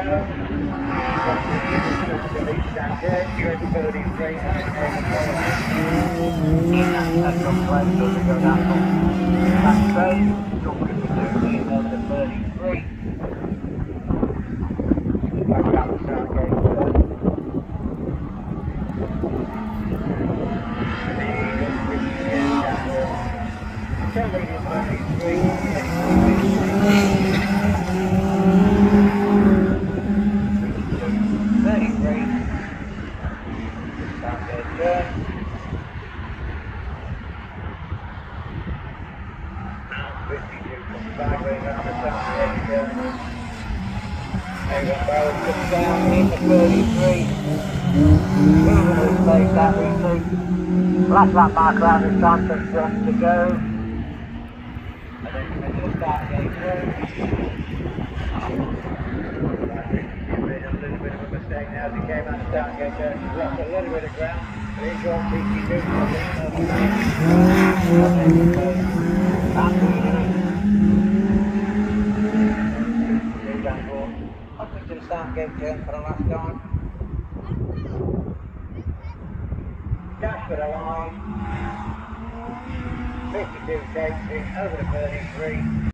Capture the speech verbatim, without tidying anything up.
Flash that marker out this time, so it's ready to go. And then we're going to start again through. He made a little bit of a mistake now as he came out of start gate there. He lost a little bit of ground. But he's got T C two. Up into the start gate turn for the last time. Dash for the line, fifty-two takes in over the thirty-three.